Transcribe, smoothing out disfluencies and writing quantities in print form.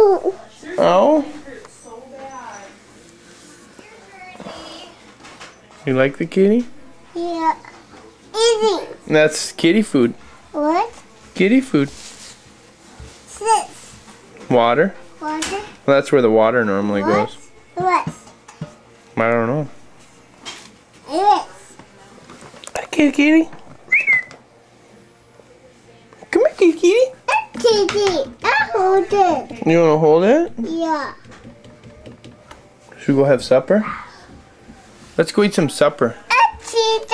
Ow. Oh. You like the kitty? Yeah. Easy. That's kitty food. What? Kitty food. This. Water. Water. Well, that's where the water normally goes. What? I don't know. This. Kitty, kitty. Come here, kitty, kitty. Kitty. I hold it. You want to hold it? Yeah. Should we go have supper? Let's go eat some supper. Kitty.